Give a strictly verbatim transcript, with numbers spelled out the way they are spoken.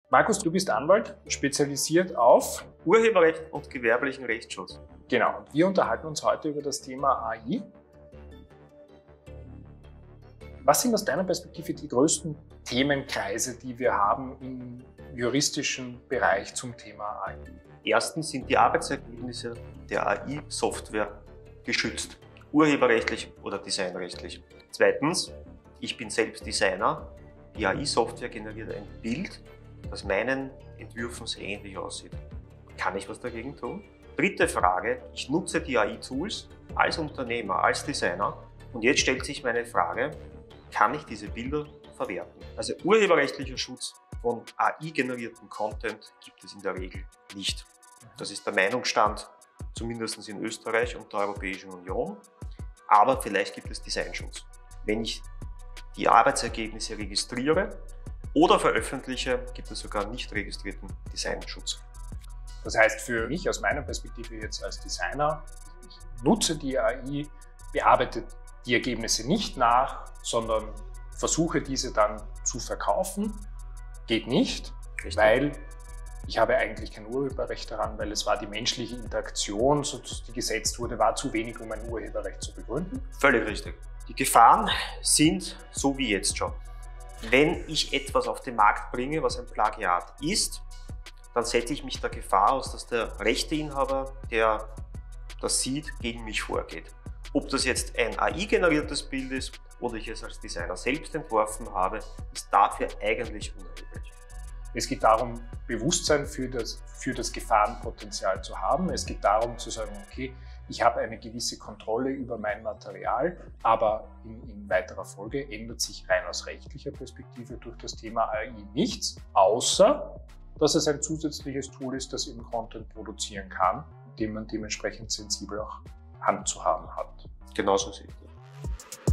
Markus, du bist Anwalt, spezialisiert auf Urheberrecht und gewerblichen Rechtsschutz. Genau, und wir unterhalten uns heute über das Thema A I. Was sind aus deiner Perspektive die größten Themenkreise, die wir haben im juristischen Bereich zum Thema A I? Erstens sind die Arbeitsergebnisse der A I-Software geschützt, urheberrechtlich oder designrechtlich. Zweitens, ich bin selbst Designer. Die A I-Software generiert ein Bild, das meinen Entwürfen sehr ähnlich aussieht. Kann ich was dagegen tun? Dritte Frage, ich nutze die A I-Tools als Unternehmer, als Designer und jetzt stellt sich meine Frage, kann ich diese Bilder verwerten? Also urheberrechtlicher Schutz von A I-generierten Content gibt es in der Regel nicht. Das ist der Meinungsstand, zumindest in Österreich und der Europäischen Union. Aber vielleicht gibt es Designschutz. Wenn ich die Arbeitsergebnisse registriere oder veröffentliche, gibt es sogar nicht registrierten Designschutz. Das heißt für mich aus meiner Perspektive jetzt als Designer, ich nutze die A I, bearbeite die Ergebnisse nicht nach, sondern versuche diese dann zu verkaufen. Geht nicht, Richtig. weil ich habe eigentlich kein Urheberrecht daran, weil es war die menschliche Interaktion, so die gesetzt wurde, war zu wenig, um ein Urheberrecht zu begründen. Völlig richtig. Die Gefahren sind so wie jetzt schon. Wenn ich etwas auf den Markt bringe, was ein Plagiat ist, dann setze ich mich der Gefahr aus, dass der Rechteinhaber, der das sieht, gegen mich vorgeht. Ob das jetzt ein A I-generiertes Bild ist oder ich es als Designer selbst entworfen habe, ist dafür eigentlich unerheblich. Es geht darum, Bewusstsein für das, für das Gefahrenpotenzial zu haben. Es geht darum zu sagen, okay, ich habe eine gewisse Kontrolle über mein Material, aber in, in weiterer Folge ändert sich rein aus rechtlicher Perspektive durch das Thema A I nichts, außer dass es ein zusätzliches Tool ist, das eben Content produzieren kann, dem man dementsprechend sensibel auch Hand zu haben hat. Genauso sieht es.